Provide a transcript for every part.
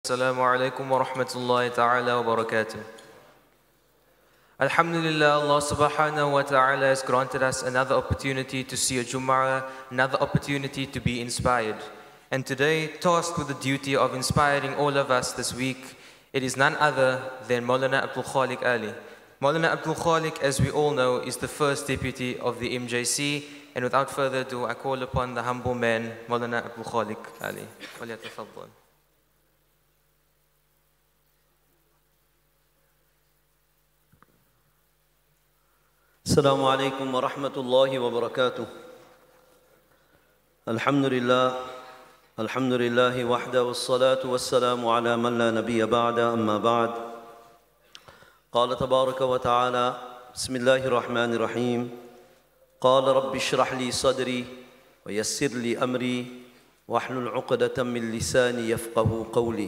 Assalamu alaikum wa rahmatullahi ta'ala wa barakatuh. Alhamdulillah, Allah subhanahu wa ta'ala has granted us another opportunity to see a Jum'ah, another opportunity to be inspired. And today, tasked with the duty of inspiring all of us this week, it is none other than Maulana Abdul Khalik Ali. Maulana Abdul Khalik, as we all know, is the first deputy of the MJC. And without further ado, I call upon the humble man, Maulana Abdul Khalik Ali. فليتفضل. السلام عليكم ورحمة الله وبركاته. الحمد لله وحده والصلاة والسلام على من لا نبي بعد أما بعد. قال تبارك وتعالى بسم الله الرحمن الرحيم قال رب اشرح لي صدري ويسر لي أمري واحلل عقدة من لساني يفقه قولي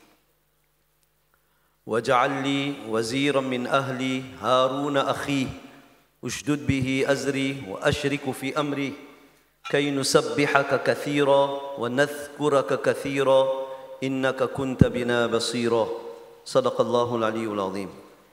واجعل لي وزيرا من أهلي هارون أخي اشدد به أزري وأشرك في أمري كي نسبحك كثيرا ونذكرك كثيرا إنك كنت بنا بصيرا صدق الله العلي العظيم.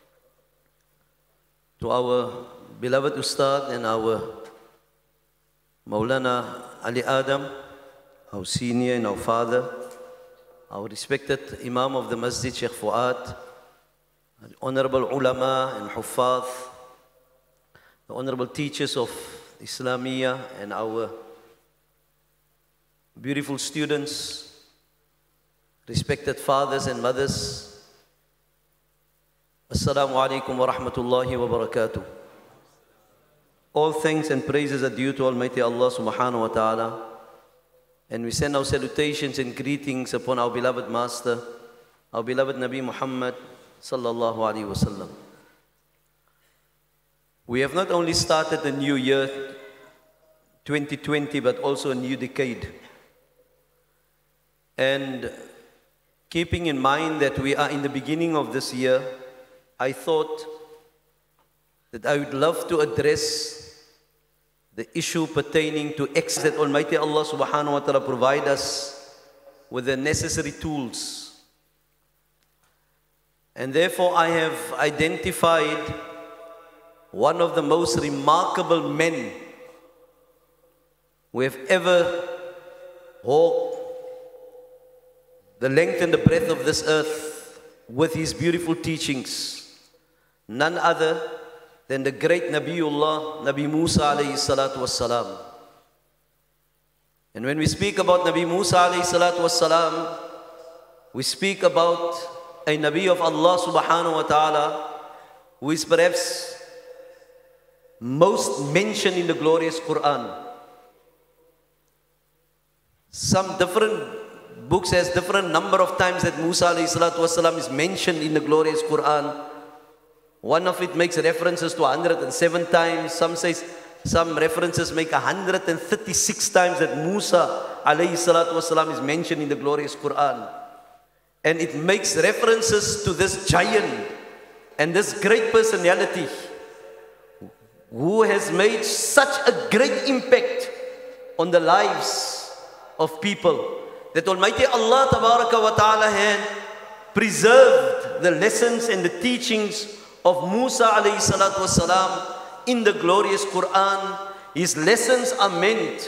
To our beloved Ustad and our Maulana Ali Adam, our senior and our father, our respected Imam of the Masjid Sheikh Fuad, honorable ulama and huffaz, the honorable teachers of Islamiyah and our beautiful students, respected fathers and mothers. Assalamu alaikum wa rahmatullahi wa barakatuh. All thanks and praises are due to Almighty Allah subhanahu wa ta'ala. And we send our salutations and greetings upon our beloved Master, our beloved Nabi Muhammad sallallahu alaihi wasallam. We have not only started the new year 2020, but also a new decade. And keeping in mind that we are in the beginning of this year, I thought that I would love to address the issue pertaining to that Almighty Allah subhanahu wa ta'ala provide us with the necessary tools. And therefore I have identified one of the most remarkable men who have ever walked the length and the breadth of this earth with his beautiful teachings. None other than the great Nabiullah, Nabi Musa alayhi salatu wassalam. And when we speak about Nabi Musa alayhi salatu wassalam, we speak about a Nabi of Allah subhanahu wa ta'ala who is perhaps most mentioned in the glorious Quran. Some different books has different number of times that Musa alayhi salatu wasalam is mentioned in the glorious Quran. One of it makes references to 107 times. Some references make 136 times that Musa alayhi salatu wasalam is mentioned in the glorious Quran. And it makes references to this giant and this great personality who has made such a great impact on the lives of people, that Almighty Allah tabaraka wa ta'ala had preserved the lessons and the teachings of Musa alayhi salatu wasalam in the glorious Quran. His lessons are meant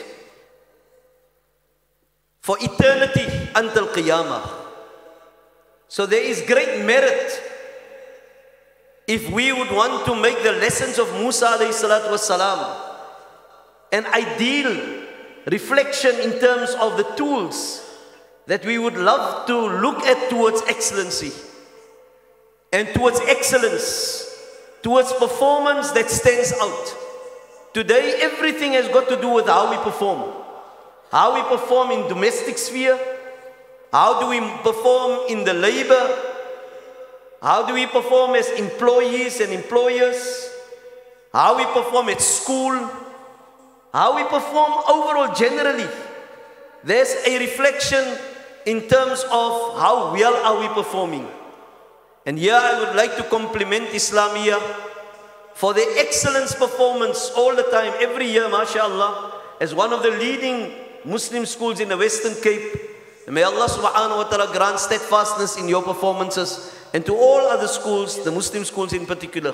for eternity until Qiyamah. So there is great merit if we would want to make the lessons of Musa alayhi salatu wasalam an ideal reflection in terms of the tools that we would love to look at towards excellency and towards excellence, towards performance that stands out. Today, everything has got to do with how we perform. How we perform in domestic sphere, how do we perform in the labor, how do we perform as employees and employers, how we perform at school, how we perform overall generally. There's a reflection in terms of how well are we performing. And here I would like to compliment Islamiyah for their excellence performance all the time, every year, mashallah, as one of the leading Muslim schools in the Western Cape. And may Allah subhanahu wa ta'ala grant steadfastness in your performances, and to all other schools, the Muslim schools in particular.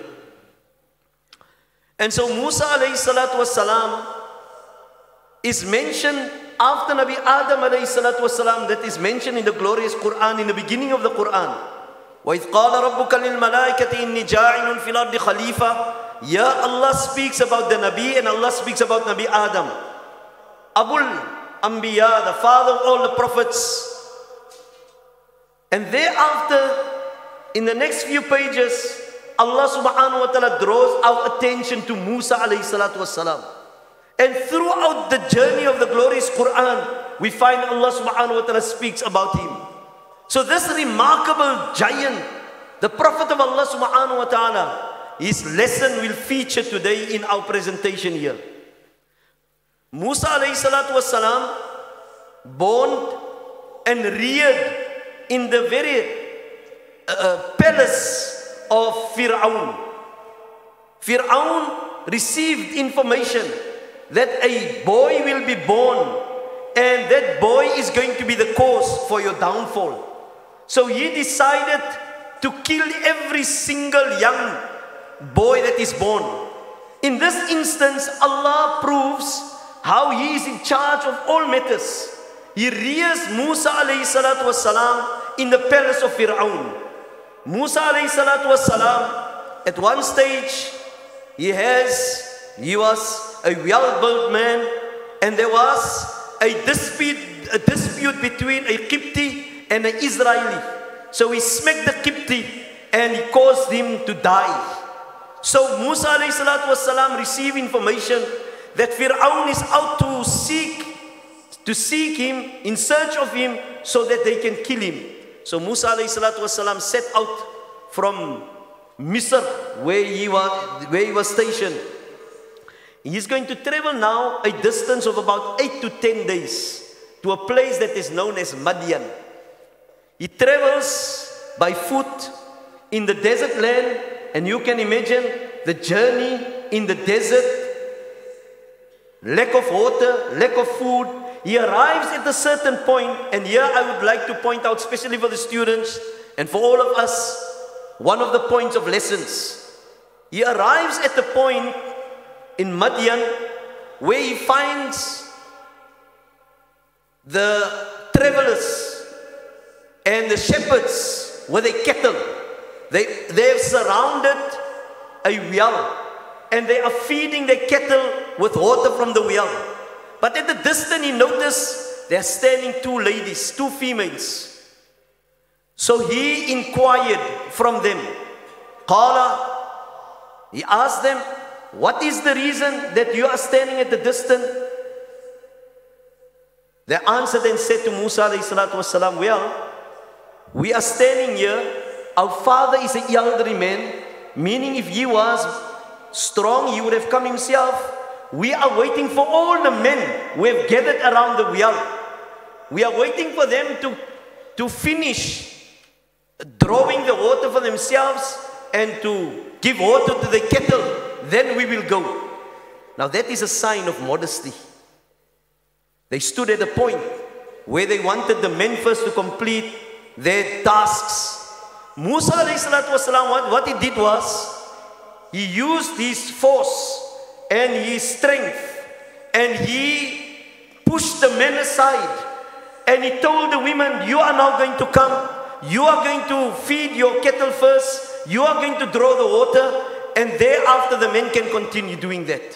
And so Musa alayhi salatu wassalam is mentioned after Nabi Adam alayhi salatu wassalam, that is mentioned in the glorious Quran, in the beginning of the Quran. وَإِذْ قَالَ رَبُّكَ لِلْمَلَائِكَةِ إِنِّي جَاعِلٌ فِي الْأَرْضِ خَلِيفَةً. Yeah, Allah speaks about the Nabi, and Allah speaks about Nabi Adam, Abul Anbiya, the father of all the prophets. And thereafter, in the next few pages, Allah subhanahu wa ta'ala draws our attention to Musa alayhi salatu wassalam. And throughout the journey of the glorious Quran, we find Allah subhanahu wa ta'ala speaks about him. So this remarkable giant, the Prophet of Allah subhanahu wa ta'ala, his lesson will feature today in our presentation here. Musa alayhi salatu wassalam, born and reared in the very palace of Fir'aun. Fir'aun received information that a boy will be born, and that boy is going to be the cause for your downfall. So he decided to kill every single young boy that is born. In this instance, Allah proves how he is in charge of all matters. He rears Musa alayhi salatu wassalam in the palace of Fir'aun. Musa alayhi salatu wassalam, at one stage, he was a well-built man, and there was a dispute between a Qibti and an Israeli. So he smacked the Qibti and he caused him to die. So Musa alayhi salatu wassalam received information that Fir'aun is out to seek him, in search of him, so that they can kill him. So Musa alayhi salatu wassalam set out from Misr, where he was stationed. He's going to travel now a distance of about 8 to 10 days to a place that is known as Madian. He travels by foot in the desert land, and you can imagine the journey in the desert, lack of water, lack of food. He arrives at a certain point, and here I would like to point out, especially for the students and for all of us, one of the points of lessons. He arrives at the point in Madian where he finds the travelers and the shepherds with their cattle. They have surrounded a well, and they are feeding their cattle with water from the well. But at the distance he noticed they are standing two ladies, two females. So he inquired from them. Qala, he asked them, what is the reason that you are standing at the distance? They answered and said to Musa alayhi salatu wassalam, well, we are standing here. Our father is an elderly man, meaning if he was strong, he would have come himself. We are waiting for all the men who have gathered around the well. We are waiting for them to finish drawing the water for themselves and to give water to the cattle. Then we will go. Now that is a sign of modesty. They stood at a point where they wanted the men first to complete their tasks. Musa alayhi salatu wasalam, what he did was, he used his force and his strength, and he pushed the men aside, and he told the women, you are now going to come, you are going to feed your cattle first, you are going to draw the water, and thereafter the men can continue doing that.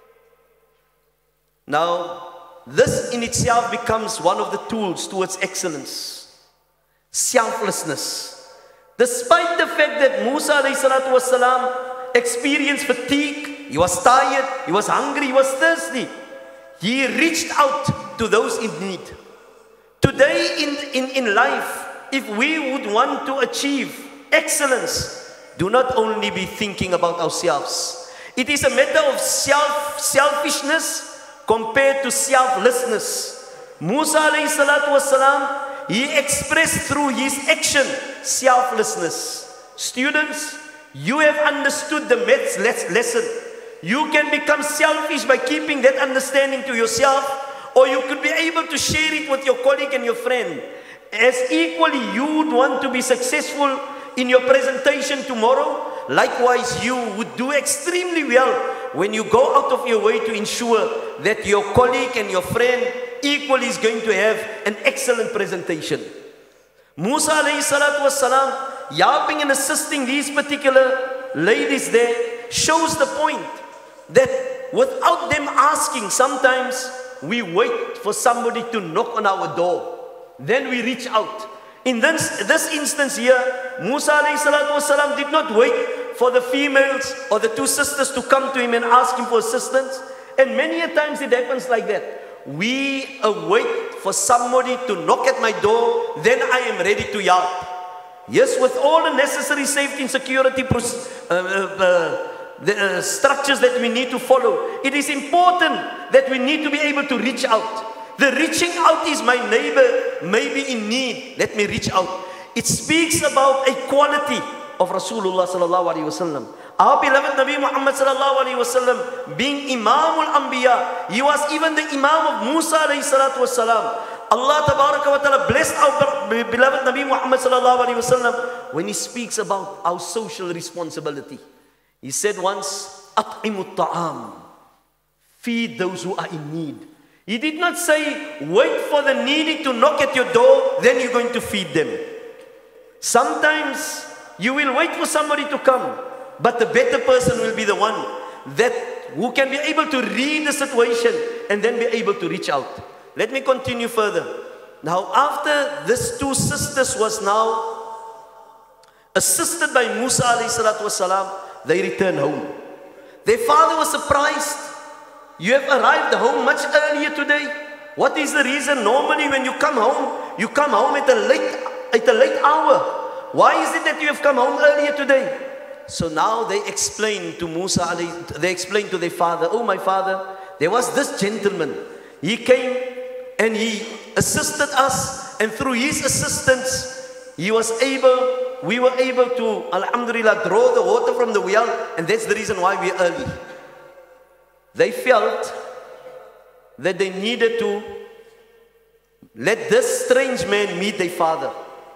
Now, this in itself becomes one of the tools towards excellence. Selflessness. Despite the fact that Musa alayhi salatu wasalam experienced fatigue, he was tired, he was hungry, he was thirsty, he reached out to those in need. Today in life, if we would want to achieve excellence, do not only be thinking about ourselves. It is a matter of selfishness compared to selflessness. Musa alayhi salatu wasalam, he expressed through his action selflessness. Students, you have understood the lesson. You can become selfish by keeping that understanding to yourself, or you could be able to share it with your colleague and your friend. As equally you would want to be successful in your presentation tomorrow, likewise you would do extremely well when you go out of your way to ensure that your colleague and your friend equally is going to have an excellent presentation. Musa alayhi salatu wassalam, helping and assisting these particular ladies there, shows the point that without them asking, sometimes we wait for somebody to knock on our door. Then we reach out. In this instance here, Musa alayhi salatu wasalam did not wait for the females or the two sisters to come to him and ask him for assistance. And many a times it happens like that. We await for somebody to knock at my door, then I am ready to help. Yes, with all the necessary safety and security structures that we need to follow, it is important that we need to be able to reach out. The reaching out is my neighbor may be in need. Let me reach out. It speaks about a quality of Rasulullah sallallahu alaihi wasallam. Our beloved Nabi Muhammad sallallahu alaihi wasallam, being Imamul Anbiya, he was even the Imam of Musa alayhi salatu wasalam. Allah tabaraka wa ta'ala blessed our beloved Nabi Muhammad sallallahu alaihi wasallam when he speaks about our social responsibility. He said once, "At'imut ta'am," feed those who are in need. He did not say, wait for the needy to knock at your door, then you're going to feed them. Sometimes you will wait for somebody to come, but the better person will be the one who can be able to read the situation and then be able to reach out. Let me continue further. Now, after these two sisters was now assisted by Musa alayhi salatu wasalam, they returned home. Their father was surprised. You have arrived home much earlier today. What is the reason? Normally when you come home at a late hour. Why is it that you have come home earlier today? So now they explained to Musa, they explained to their father, "Oh my father, there was this gentleman. He came and he assisted us, and through his assistance, we were able to, alhamdulillah, draw the water from the well, and that's the reason why we are early." They felt that they needed to let this strange man meet their father.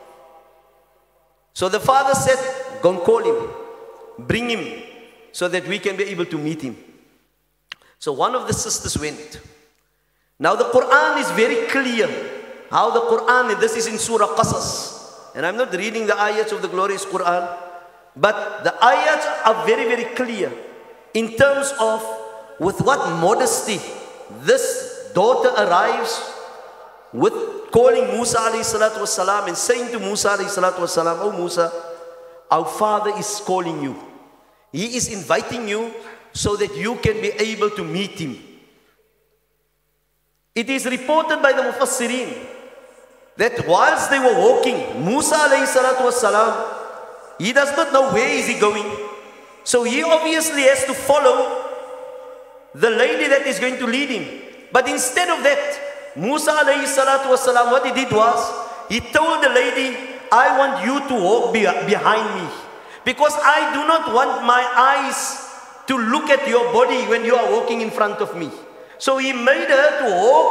So the father said, "Go and call him, bring him, so that we can be able to meet him." So one of the sisters went. Now the Quran is very clear. How the Quran, and this is in Surah Qasas. And I'm not reading the ayats of the glorious Quran, but the ayats are very, very clear in terms of with what modesty this daughter arrives with calling Musa alayhi salatu wasalam and saying to Musa alayhi salatu wasalam, "Oh Musa, our father is calling you. He is inviting you so that you can be able to meet him." It is reported by the Mufassirin that whilst they were walking, Musa alayhi salatu wasalam, he does not know where is he going. So he obviously has to follow the lady that is going to lead him. But instead of that, Musa alayhi salatu wasalam, what he did was, he told the lady, "I want you to walk behind me, because I do not want my eyes to look at your body when you are walking in front of me." So he made her to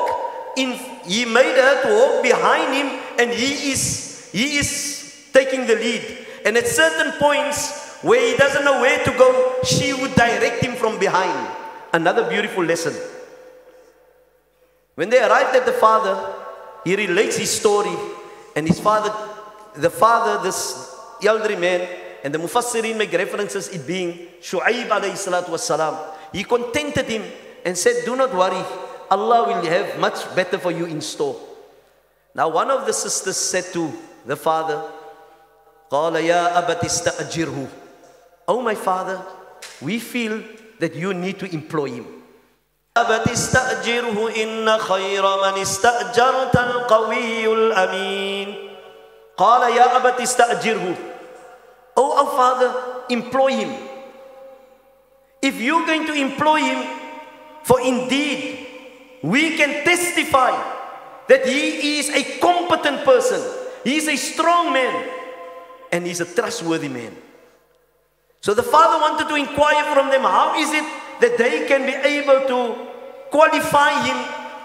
walk behind him, and he is taking the lead. And at certain points where he doesn't know where to go, she would direct him from behind. Another beautiful lesson. When they arrived at the father, he relates his story, and his father, this elderly man, and the Mufassirin make references it being Shu'aib alayhi salatu wassalam. He contented him and said, "Do not worry, Allah will have much better for you in store." Now one of the sisters said to the father, "Qala ya abati ista'jirhu." "Oh my father, we feel that you need to employ him." "Abati ista'jirhu inna khayra man ista'jarta al-qawiyyul amin." "Qala ya abati ista'jirhu." "Oh our father, employ him. If you're going to employ him, for indeed we can testify that he is a competent person, he is a strong man, and he's a trustworthy man." So the father wanted to inquire from them, how is it that they can be able to qualify him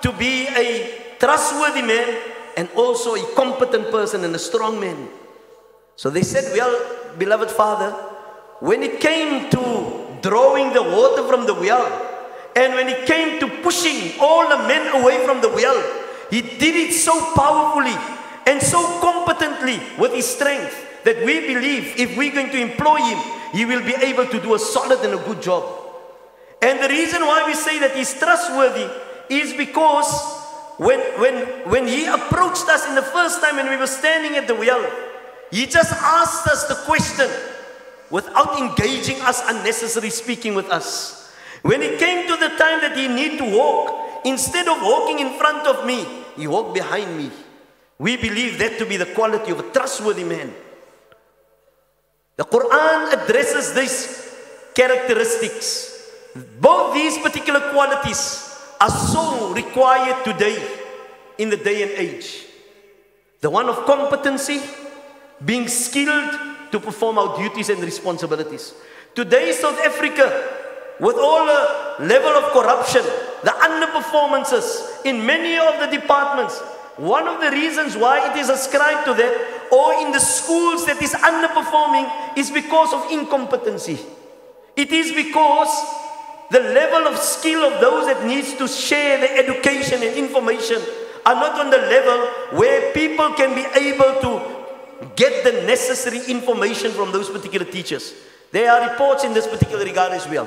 to be a trustworthy man and also a competent person and a strong man. So they said, well, beloved father, when it came to drawing the water from the well, and when it came to pushing all the men away from the well, he did it so powerfully and so competently with his strength that we believe if we're going to employ him, he will be able to do a solid and a good job. And the reason why we say that he's trustworthy is because when he approached us in the first time when we were standing at the well, he just asked us the question without engaging us unnecessarily speaking with us. When it came to the time that he needed to walk, instead of walking in front of me, he walked behind me. We believe that to be the quality of a trustworthy man. The Quran addresses these characteristics. Both these particular qualities are so required today in the day and age. The one of competency, being skilled to perform our duties and responsibilities. Today, South Africa, with all the level of corruption, the underperformances in many of the departments, one of the reasons why it is ascribed to that, or in the schools that is underperforming, is because of incompetency. It is because the level of skill of those that needs to share the education and information are not on the level where people can be able to get the necessary information from those particular teachers. There are reports in this particular regard as well.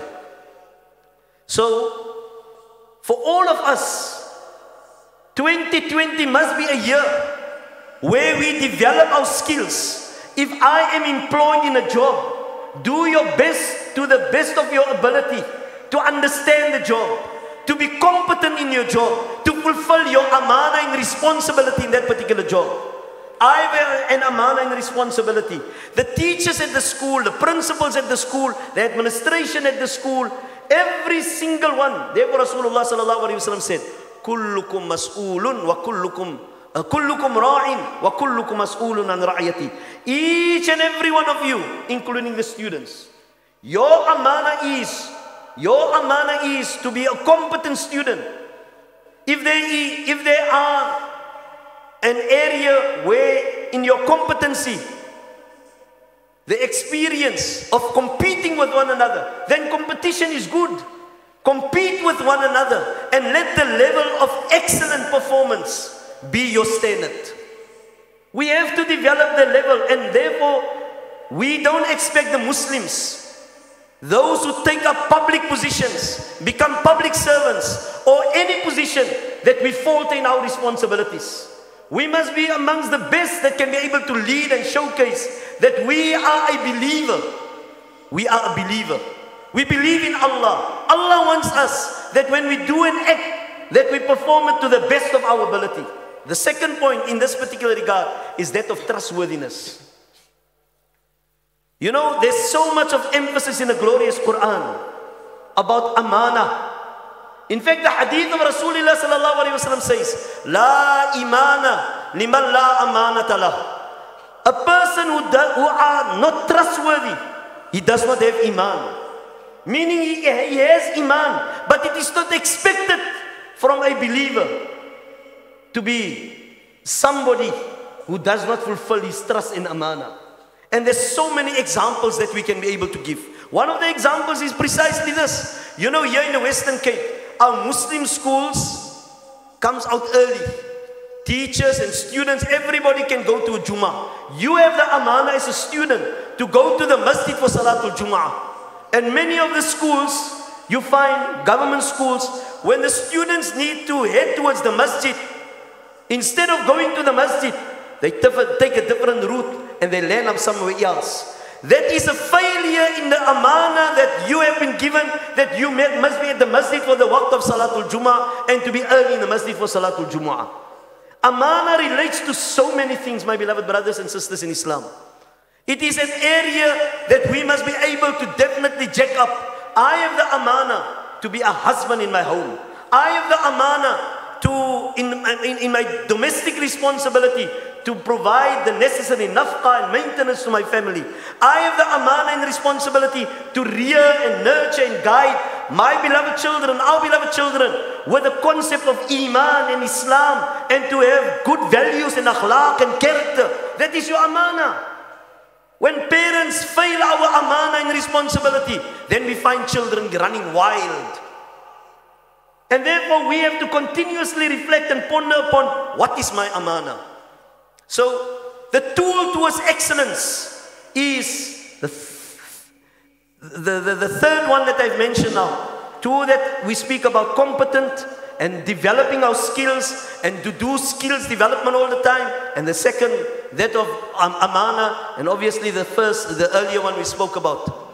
So, for all of us, 2020 must be a year where we develop our skills. If I am employed in a job, do your best to the best of your ability to understand the job, to be competent in your job, to fulfill your amana and responsibility in that particular job. I have an amana and responsibility. The teachers at the school, the principals at the school, the administration at the school, every single one. Therefore Rasulullah sallallahu alaihi wasallam said, "Kullukum mas'ulun wa kullukum ra'in wa kullukum mas'ulun an ra'yati." Each and every one of you, including the students, your amana is to be a competent student. If there are an area where in your competency, the experience of competing with one another, then competition is good. Compete with one another and let the level of excellent performance be your standard. We have to develop the level, and therefore we don't expect the Muslims, those who take up public positions, become public servants, or any position, that we falter in our responsibilities. We must be amongst the best that can be able to lead and showcase that we are a believer. We are a believer. We believe in Allah. Allah wants us that when we do an act, that we perform it to the best of our ability. The second point in this particular regard is that of trustworthiness. You know, there's so much of emphasis in the glorious Quran about amana. In fact, the hadith of Rasulullah sallallahu alaihi wasallam says, "La imana liman la amanata lah." A person who are not trustworthy, he does not have iman. Meaning he has iman, but it is not expected from a believer to be somebody who does not fulfill his trust in amana. And there's so many examples that we can be able to give. One of the examples is precisely this. You know, here in the Western Cape, our Muslim schools comes out early. Teachers and students, everybody can go to a Jummah. You have the amana as a student to go to the masjid for Salatul Jummah. And many of the schools, you find government schools, when the students need to head towards the masjid, instead of going to the masjid, they take a different route and they land up somewhere else. That is a failure in the amana that you have been given, that you must be at the masjid for the waqt of Salatul Jummah and to be early in the masjid for Salatul Jummah. Amana relates to so many things, my beloved brothers and sisters in Islam. It is an area that we must be able to definitely jack up. I have the amana to be a husband in my home. I have the amana to, in my domestic responsibility, to provide the necessary nafqa and maintenance to my family. I have the amana and responsibility to rear and nurture and guide my beloved children, our beloved children, with the concept of Iman and Islam and to have good values and akhlaq and character. That is your amana. When parents fail our amana and responsibility, then we find children running wild. And therefore we have to continuously reflect and ponder upon what is my amana. So the tool towards excellence is the third one that I've mentioned now. Two that we speak about, competent and developing our skills and to do skills development all the time. And the second, that of amana. And obviously the earlier one we spoke about.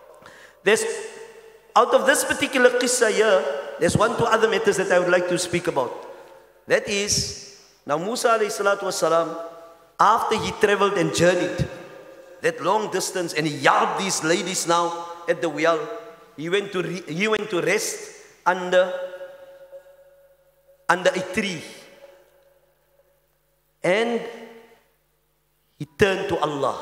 Out of this particular qissa here, there's 1 2 other matters that I would like to speak about. That is, now Musa alayhi salatu wasalam, after he traveled and journeyed that long distance and he yarded these ladies now at the well, he went to rest under a tree. And he turned to Allah.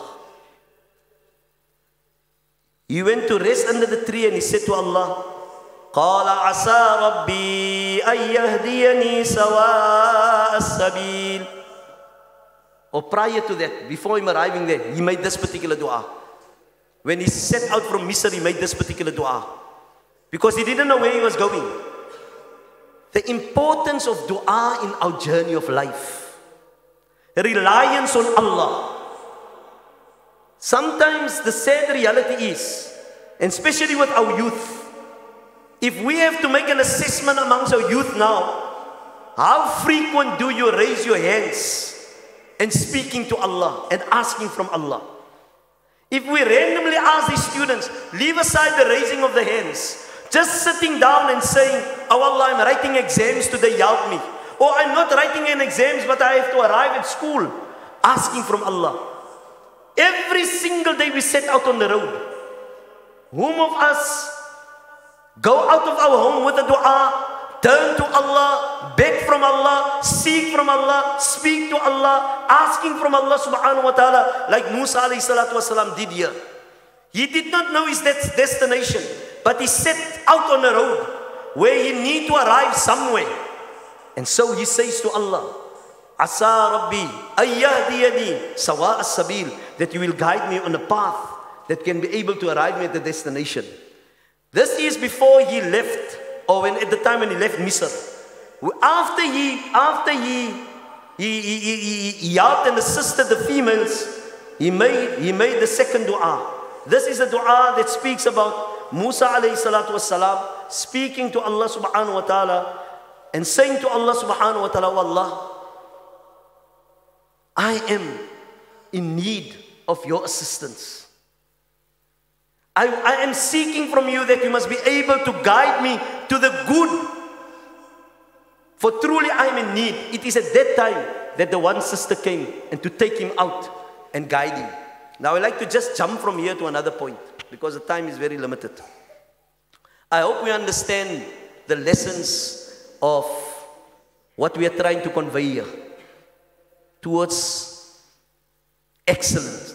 He went to rest under the tree and he said to Allah, قَالَ عَسَى رَبِّي أَن يَهْدِيَنِي سَوَاءَ السَّبِيلِ. Or prior to that, before him arriving there, he made this particular dua. When he set out from Misr, he made this particular dua. Because he didn't know where he was going. The importance of dua in our journey of life. Reliance on Allah. Sometimes the sad reality is, and especially with our youth, if we have to make an assessment amongst our youth now, how frequent do you raise your hands and speaking to Allah and asking from Allah? If we randomly ask these students, leave aside the raising of the hands, just sitting down and saying, oh Allah, I'm writing exams today, help me. Or I'm not writing any exams, but I have to arrive at school, asking from Allah. Every single day we set out on the road. Whom of us go out of our home with a dua, turn to Allah, beg from Allah, seek from Allah, speak to Allah, asking from Allah subhanahu wa ta'ala, like Musa alayhi salatu wasalam did here. He did not know his destination, but he set out on a road where he need to arrive somewhere. And so he says to Allah, Asa Rabbi ayyahdiyani sawa as-sabil, that you will guide me on a path that can be able to arrive me at the destination. This is before he left, or when at the time when he left Misr. After he helped and assisted the females, he made the second dua. This is a dua that speaks about Musa alayhi salatu wasalam speaking to Allah subhanahu wa ta'ala and saying to Allah subhanahu wa ta'ala, Allah, I am in need of your assistance. I am seeking from you that you must be able to guide me to the good. For truly I am in need. It is at that time that the one sister came and to take him out and guide him. Now I'd like to just jump from here to another point because the time is very limited. I hope we understand the lessons of what we are trying to convey here towards excellence.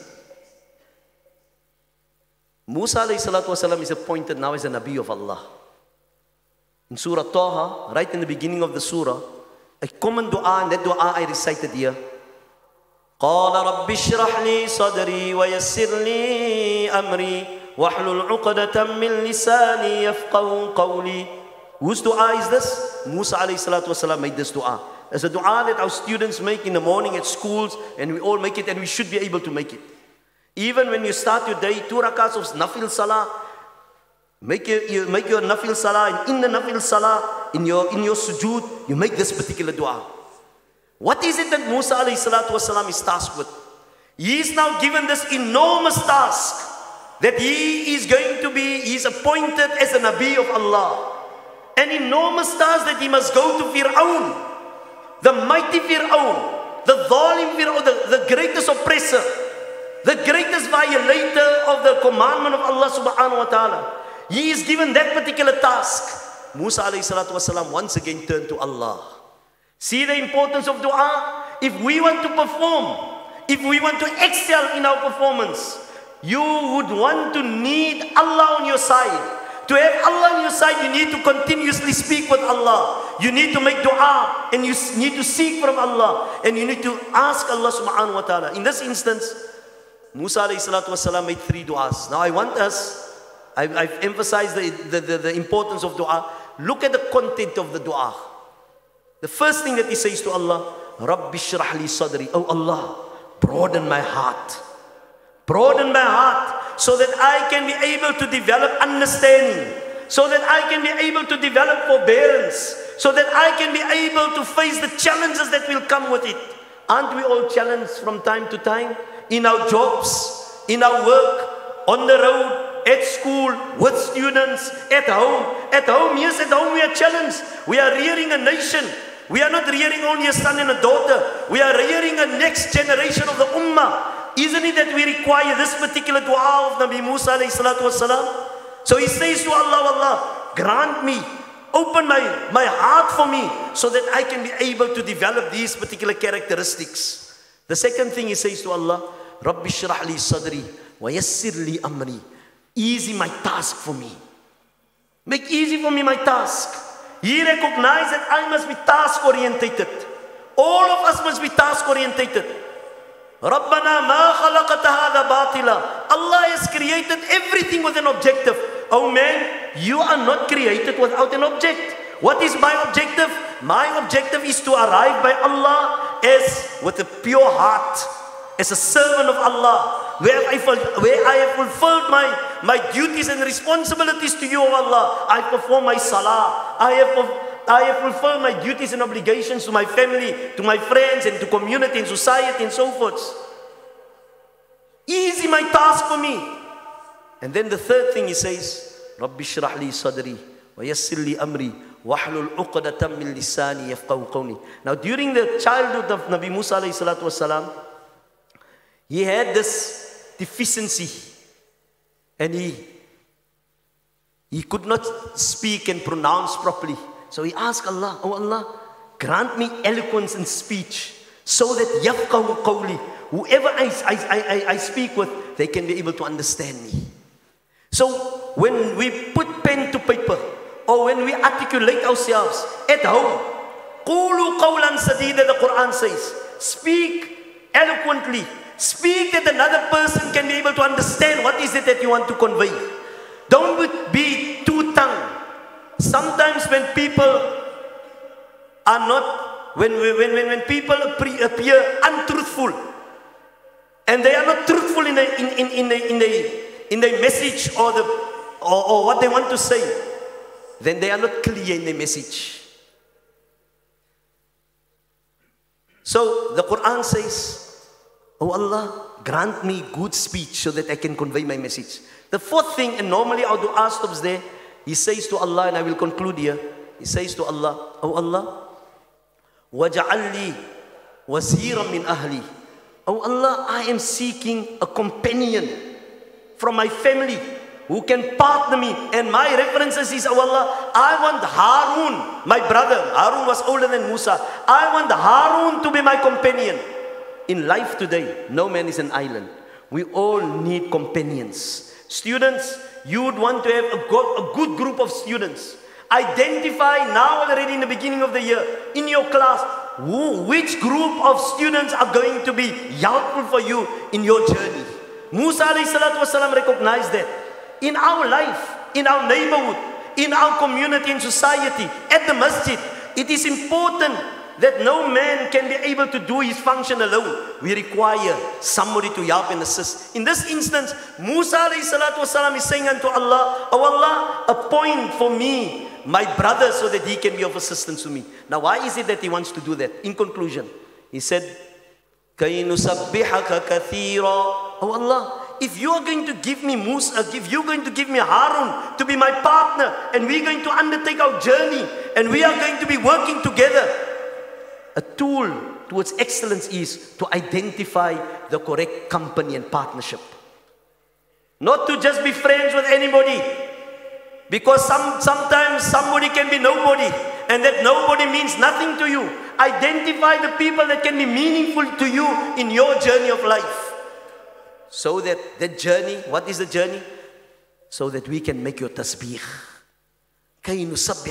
Musa alayhi salatu wasalam is appointed now as a Nabi of Allah. In Surah Taha, right in the beginning of the surah, a common dua, and that dua I recited here. قَالَ رَبِّ اشْرَحْ لِي صَدْرِي وَيَسِّرْ لِي أَمْرِي وَاحْلُلْ عُقْدَةً مِّن لِسَانِي يَفْقَهُوا قَوْلِي. Whose dua is this? Musa alayhi salatu wasalam made this dua. It's a dua that our students make in the morning at schools, and we all make it, and we should be able to make it. Even when you start your day, 2 rakats of nafil salah, make your nafil salah, and in the nafil salah, in your sujood, you make this particular dua. What is it that Musa alayhi salatu wasalam is tasked with? He is now given this enormous task that he is appointed as a Nabi of Allah. An enormous task that he must go to Fir'aun, the mighty Fir'aun, the Zalim Fir'aun, the greatest oppressor, the greatest violator of the commandment of Allah subhanahu wa ta'ala. He is given that particular task. Musa alayhi salatu wasalam once again turned to Allah. See the importance of dua? If we want to perform, if we want to excel in our performance, you would want to need Allah on your side. To have Allah on your side, you need to continuously speak with Allah. You need to make dua, and you need to seek from Allah, and you need to ask Allah subhanahu wa ta'ala. In this instance, Musa alayhi salatu wasalam made 3 du'as. Now I want us, I've emphasized the importance of dua. Look at the content of the dua. The first thing that he says to Allah, Rabbi shrah li sadri. Oh Allah, broaden my heart. Broaden my heart so that I can be able to develop understanding, so that I can be able to develop forbearance, so that I can be able to face the challenges that will come with it. Aren't we all challenged from time to time? In our jobs, in our work, on the road, at school, with students, at home. At home, yes, at home we are challenged. We are rearing a nation. We are not rearing only a son and a daughter. We are rearing a next generation of the ummah. Isn't it that we require this particular dua of Nabi Musa alayhi salatu wasalam? So he says to Allah, Allah, grant me, open my heart for me, so that I can be able to develop these particular characteristics. The second thing he says to Allah, Rabbi shrah li sadri wa yassir li amri. Easy my task for me. Make easy for me my task. He recognized that I must be task orientated. All of us must be task orientated. Rabbana ma khalaqata hadha batila. Allah has created everything with an objective. Oh man, you are not created without an object. What is my objective? My objective is to arrive by Allah as with a pure heart, as a servant of Allah, where I have fulfilled my duties and responsibilities to you, O Allah. I perform my salah. I have fulfilled my duties and obligations to my family, to my friends, and to community and society and so forth. Easy my task for me. And then the third thing he says, Rabbi shrah li sadri wa yassir li amri wahlul uqdatam min lisani yafqahu qawli. Now during the childhood of Nabi Musa alayhi salatu wasalam, he had this deficiency, and he could not speak and pronounce properly. So he asked Allah, oh Allah, grant me eloquence in speech, so that yafqahu qawli, whoever I speak with, they can be able to understand me. So when we put pen to paper, or when we articulate ourselves at home, qulu qawlan sadida, the Quran says, speak eloquently. Speak that another person can be able to understand what is it that you want to convey. Don't be two-tongued. Sometimes when people are not, when people appear untruthful, and they are not truthful in the message or what they want to say, then they are not clear in the message. So the Quran says, oh Allah, grant me good speech so that I can convey my message. The fourth thing, and normally our dua stops there, he says to Allah, and I will conclude here, he says to Allah, oh Allah, waj'al li waziran min ahli. Oh Allah, I am seeking a companion from my family who can partner me. And my references is, oh Allah, I want Harun, my brother. Harun was older than Musa. I want Harun to be my companion. In life today, no man is an island. We all need companions. Students, you would want to have a good group of students. Identify now already in the beginning of the year, in your class, which group of students are going to be helpful for you in your journey. Musa alayhi salatu wasalam recognized that. In our life, in our neighborhood, in our community and society, at the masjid, it is important that no man can be able to do his function alone. We require somebody to help and assist. In this instance, Musa alayhi salatu wasalam is saying unto Allah, oh Allah, appoint for me my brother so that he can be of assistance to me. Now why is it that he wants to do that? In conclusion, he said, كَيْ نُسَبِّحَكَ كَثِيرًا. Oh Allah, if you are going to give me Musa, if you're going to give me Harun to be my partner, and we're going to undertake our journey, and we are going to be working together, a tool towards excellence is to identify the correct company and partnership. Not to just be friends with anybody, because sometimes somebody can be nobody, and that nobody means nothing to you. Identify the people that can be meaningful to you in your journey of life. So that the journey, what is the journey? So that we can make your tasbih. كَيْ نُسَبِّحَ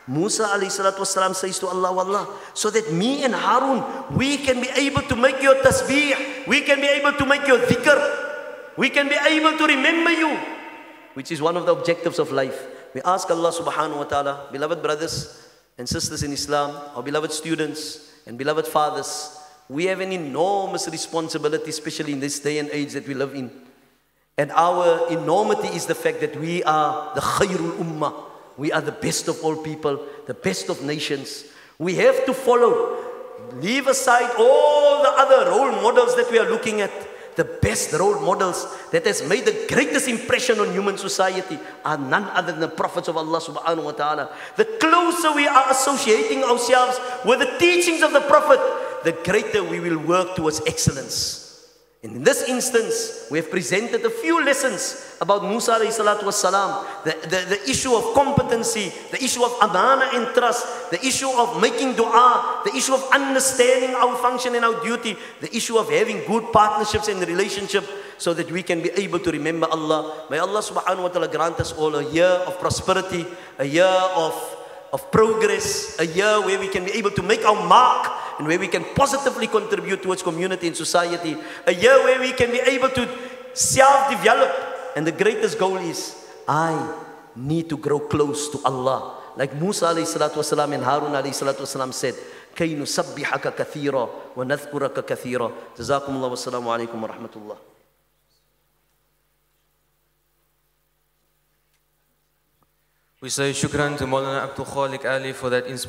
Musa alayhi salatu wasalam says to Allah, Allah, so that me and Harun, we can be able to make your tasbih, we can be able to make your dhikr, we can be able to remember you, which is one of the objectives of life. We ask Allah subhanahu wa ta'ala, beloved brothers and sisters in Islam, our beloved students and beloved fathers, we have an enormous responsibility, especially in this day and age that we live in. And our enormity is the fact that we are the khayrul ummah. We are the best of all people, the best of nations. We have to follow, leave aside all the other role models that we are looking at. The best role models that has made the greatest impression on human society are none other than the prophets of Allah subhanahu wa ta'ala. The closer we are associating ourselves with the teachings of the Prophet, the greater we will work towards excellence. And in this instance, we have presented a few lessons about Musa alayhi salatu wassalam, the issue of competency, the issue of amana and trust, the issue of making dua, the issue of understanding our function and our duty, the issue of having good partnerships in the relationship so that we can be able to remember Allah. May Allah subhanahu wa ta'ala grant us all a year of prosperity, a year of progress, a year where we can be able to make our mark and where we can positively contribute towards community and society, a year where we can be able to self-develop. And the greatest goal is, I need to grow close to Allah. Like Musa alayhi salatu wasalam and Harun alayhi salatu wasalam said, كَيْ نُسَبِّحَكَ كَثِيرًا وَنَذْكُرَكَ كَثِيرًا. جزاكم الله والسلام عليكم ورحمة الله. We say shukran to Maulana Abdul Khalik Ali for that inspiration.